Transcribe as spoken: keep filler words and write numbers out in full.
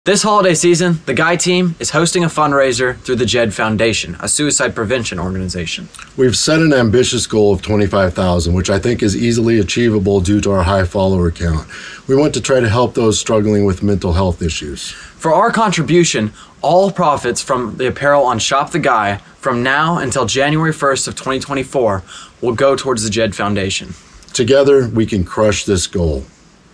This holiday season, the Guy team is hosting a fundraiser through the Jed Foundation, a suicide prevention organization. We've set an ambitious goal of twenty-five thousand dollars, which I think is easily achievable due to our high follower count. We want to try to help those struggling with mental health issues. For our contribution, all profits from the apparel on Shop the Guy from now until January first of twenty twenty-four will go towards the Jed Foundation. Together, we can crush this goal.